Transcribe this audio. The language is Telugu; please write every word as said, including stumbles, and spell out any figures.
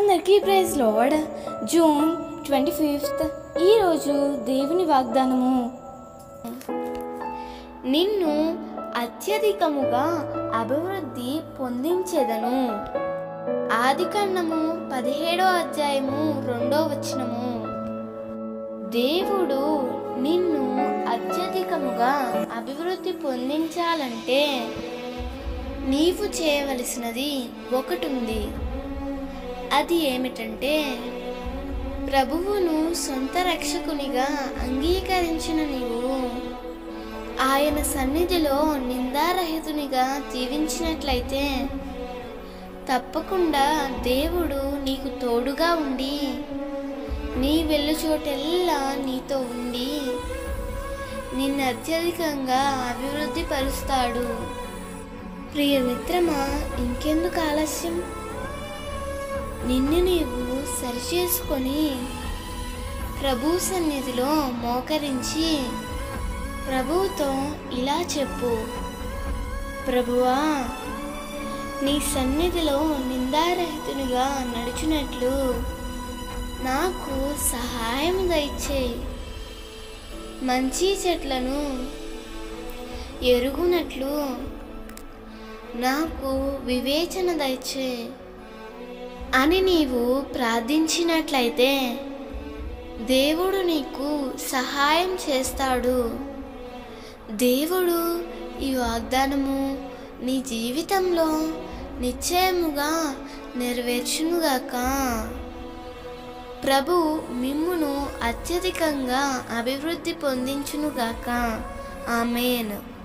అందరికీ praise lord. June twenty fifth ఈరోజు దేవుని వాగ్దానము, నిన్ను అత్యధికముగా అభివృద్ధి పొందించేదను. ఆదికాండము పదిహేడో అధ్యాయము రెండో వచనము. దేవుడు నిన్ను అత్యధికముగా అభివృద్ధి పొందించాలంటే నీవు చేయవలసినది ఒకటి ఉంది. అది ఏమిటంటే, ప్రభువును సొంత రక్షకునిగా అంగీకరించిన నీవు ఆయన సన్నిధిలో నిందారహితునిగా జీవించినట్లయితే తప్పకుండా దేవుడు నీకు తోడుగా ఉండి నీ వెళ్ళు చోటెల్లా నీతో ఉండి నిన్ను అత్యధికంగా అభివృద్ధి పరుస్తాడు. ప్రియ మిత్రమా, ఇంకెందుకు ఆలస్యం? నిన్ను నీవు సరిచేసుకొని ప్రభు సన్నిధిలో మోకరించి ప్రభువుతో ఇలా చెప్పు, ప్రభువా, నీ సన్నిధిలో నిందారహితునిగా నడుచునట్లు నాకు సహాయం దయచేయి. మంచి చెట్లను ఎరుగునట్లు నాకు వివేచన దయచేయి అని నీవు ప్రార్థించినట్లయితే దేవుడు నీకు సహాయం చేస్తాడు. దేవుడు ఈ వాగ్దానము నీ జీవితంలో నిశ్చయముగా నెరవేర్చునుగాక. ప్రభు మిమ్మును అత్యధికంగా అభివృద్ధి పొందించునుగాక. ఆమేన్.